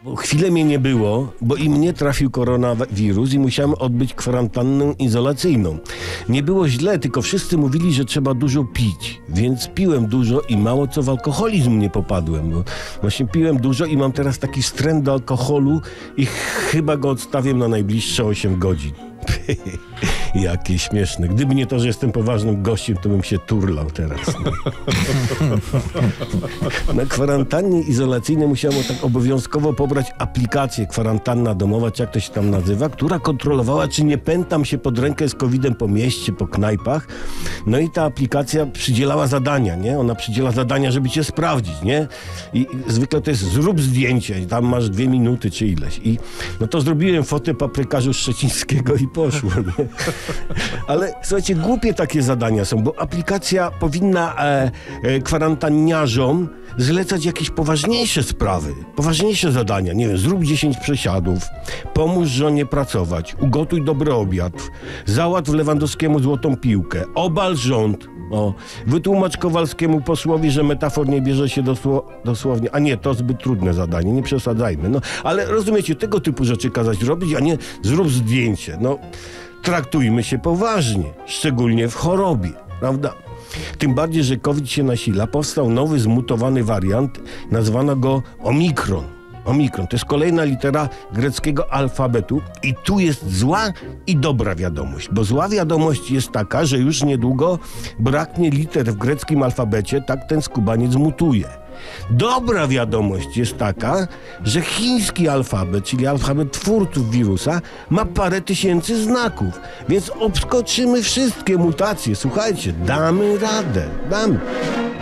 chwilę mnie nie było, bo i mnie trafił koronawirus i musiałem odbyć kwarantannę izolacyjną. Nie było źle, tylko wszyscy mówili, że trzeba dużo pić, więc piłem dużo i mało co w alkoholizm nie popadłem, bo właśnie piłem dużo i mam teraz taki wstręt do alkoholu i chyba go odstawię na najbliższe 8 godzin. Jakie śmieszne. Gdyby nie to, że jestem poważnym gościem, to bym się turlał teraz. No. Na kwarantannie izolacyjnej musiałem tak obowiązkowo pobrać aplikację kwarantanna domowa, czy jak to się tam nazywa, która kontrolowała, czy nie pętam się pod rękę z COVID-em po mieście, po knajpach. No i ta aplikacja przydzielała zadania, nie? Ona przydziela zadania, żeby cię sprawdzić, nie? I zwykle to jest zrób zdjęcie i tam masz 2 minuty czy ileś. I no to zrobiłem fotę paprykarzu szczecińskiego i poszło, nie? Ale słuchajcie, głupie takie zadania są, bo aplikacja powinna kwarantanniarzom zlecać jakieś poważniejsze sprawy, poważniejsze zadania. Nie wiem, zrób 10 przesiadów, pomóż żonie pracować, ugotuj dobry obiad, załatw Lewandowskiemu złotą piłkę, obal rząd, wytłumacz Kowalskiemu posłowi, że metafor nie bierze się dosłownie. A nie, to zbyt trudne zadanie, nie przesadzajmy. No, ale rozumiecie, tego typu rzeczy kazać robić, a nie zrób zdjęcie. No, traktujmy się poważnie, szczególnie w chorobie, prawda? Tym bardziej, że COVID się nasila, powstał nowy zmutowany wariant, nazwano go Omikron. Omikron to jest kolejna litera greckiego alfabetu i tu jest zła i dobra wiadomość, bo zła wiadomość jest taka, że już niedługo braknie liter w greckim alfabecie, tak ten skubaniec mutuje. Dobra wiadomość jest taka, że chiński alfabet, czyli alfabet twórców wirusa, ma parę tysięcy znaków, więc obskoczymy wszystkie mutacje. Słuchajcie, damy radę, damy.